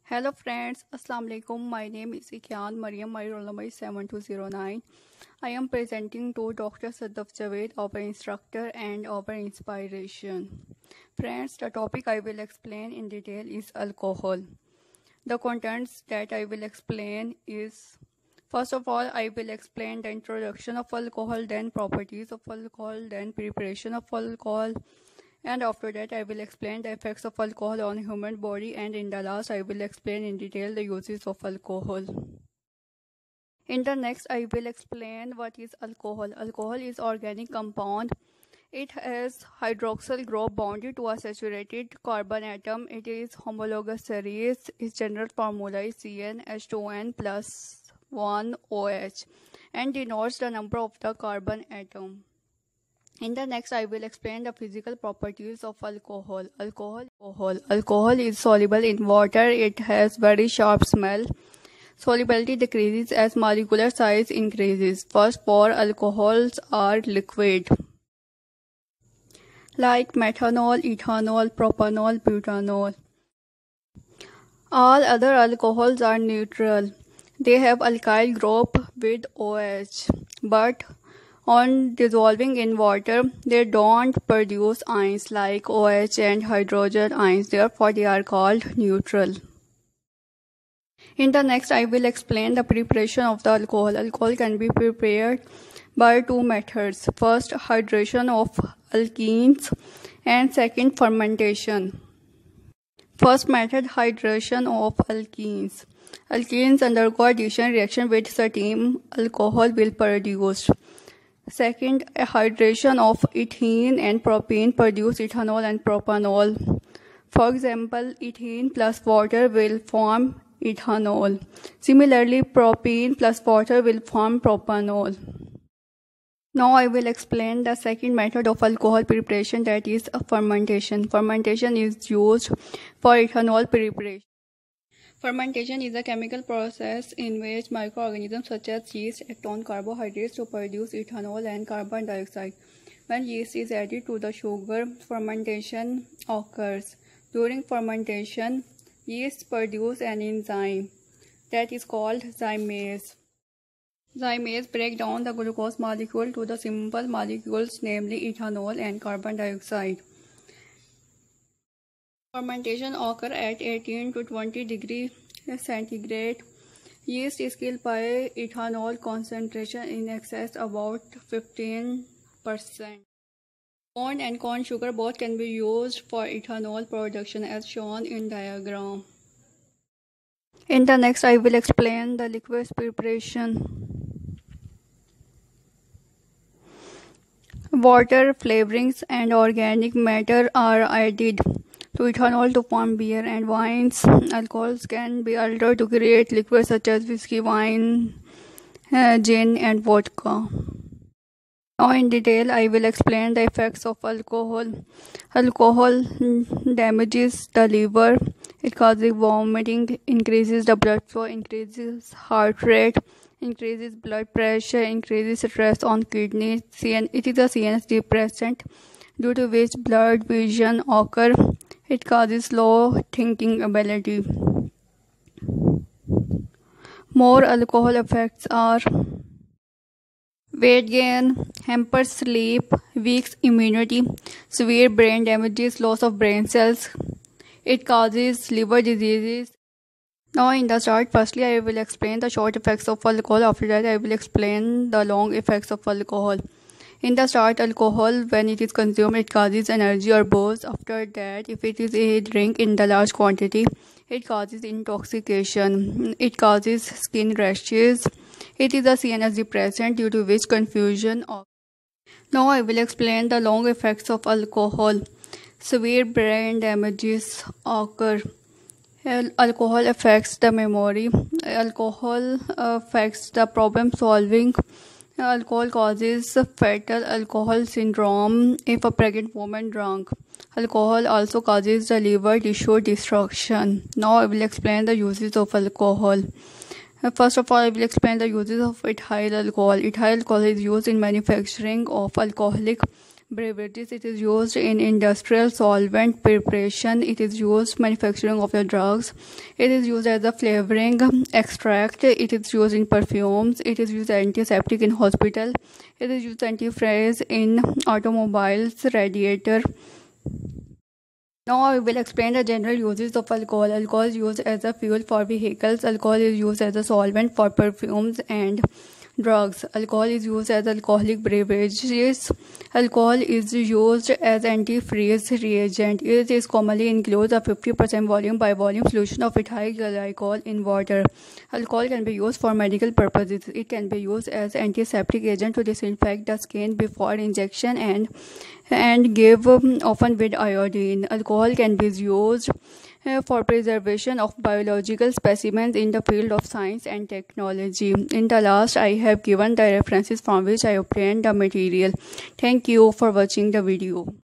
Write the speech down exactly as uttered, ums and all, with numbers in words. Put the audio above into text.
Hello friends, Assalamu alaikum. My name is Ikyan Mariam. My roll number is seven two zero nine. I am presenting to Doctor Sadaf Javed, our instructor and our inspiration. Friends, the topic I will explain in detail is alcohol. The contents that I will explain is, first of all, I will explain the introduction of alcohol, then properties of alcohol, then preparation of alcohol, and after that I will explain the effects of alcohol on human body, and in the last I will explain in detail the uses of alcohol. In the next I will explain what is alcohol. Alcohol is organic compound. It has hydroxyl group bonded to a saturated carbon atom. It is homologous series. Its general formula is C n H two n plus one O H and denotes the number of the carbon atom. In the next, I will explain the physical properties of alcohol. Alcohol, alcohol, alcohol is soluble in water. It has very sharp smell. Solubility decreases as molecular size increases. First four alcohols are liquid, like methanol, ethanol, propanol, butanol. All other alcohols are neutral. They have alkyl group with OH, but on dissolving in water, they don't produce ions like OH and hydrogen ions. Therefore, they are called neutral. In the next, I will explain the preparation of the alcohol. Alcohol can be prepared by two methods. First, hydration of alkenes, and second, fermentation. First method, hydration of alkenes. Alkenes undergo addition reaction with steam. Alcohol will produce. Second, a hydration of ethene and propene produce ethanol and propanol. For example, ethene plus water will form ethanol. Similarly, propene plus water will form propanol. Now I will explain the second method of alcohol preparation, that is fermentation. Fermentation is used for ethanol preparation. Fermentation is a chemical process in which microorganisms such as yeast act on carbohydrates to produce ethanol and carbon dioxide. When yeast is added to the sugar, fermentation occurs. During fermentation, yeast produce an enzyme that is called zymase. Zymase break down the glucose molecule to the simple molecules, namely ethanol and carbon dioxide. Fermentation occurs at eighteen to twenty degrees centigrade. Yeast is killed by ethanol concentration in excess about fifteen percent. Corn and corn sugar both can be used for ethanol production as shown in diagram. In the next, I will explain the liquids preparation. Water, flavorings, and organic matter are added to ethanol to form beer and wines. Alcohols can be altered to create liquids such as whiskey, wine, uh, gin, and vodka. Now in detail, I will explain the effects of alcohol. Alcohol damages the liver. It causes vomiting, increases the blood flow, increases heart rate, increases blood pressure, increases stress on kidneys. It is a C N S depressant due to which blurred vision occurs. It causes low thinking ability. More alcohol effects are weight gain, hampers sleep, weaks immunity, severe brain damages, loss of brain cells. It causes liver diseases. Now in the start, firstly I will explain the short effects of alcohol. After that I will explain the long effects of alcohol. In the start, alcohol, when it is consumed, it causes energy or booze. After that, if it is a drink in the large quantity, it causes intoxication. It causes skin rashes. It is a C N S depressant due to which confusion occurs. Now I will explain the long effects of alcohol. Severe brain damages occur. Alcohol affects the memory. Alcohol affects the problem solving. Alcohol causes fatal alcohol syndrome if a pregnant woman drank. Alcohol also causes the liver tissue destruction. Now I will explain the uses of alcohol. First of all, I will explain the uses of ethyl alcohol. Ethyl alcohol is used in manufacturing of alcoholic beverages. It is used in industrial solvent preparation. It is used manufacturing of the drugs. It is used as a flavoring extract. It is used in perfumes. It is used as antiseptic in hospital. It is used antifreeze in automobiles, radiator. Now I will explain the general uses of alcohol. Alcohol is used as a fuel for vehicles. Alcohol is used as a solvent for perfumes and drugs. Alcohol is used as alcoholic beverages. Alcohol is used as antifreeze reagent. It is commonly includes a fifty percent volume by volume solution of ethyl glycol in water. Alcohol can be used for medical purposes. It can be used as antiseptic agent to disinfect the skin before injection and and give um, often with iodine. Alcohol can be used uh, for preservation of biological specimens in the field of science and technology. In the last, I have given the references from which I obtained the material. Thank you for watching the video.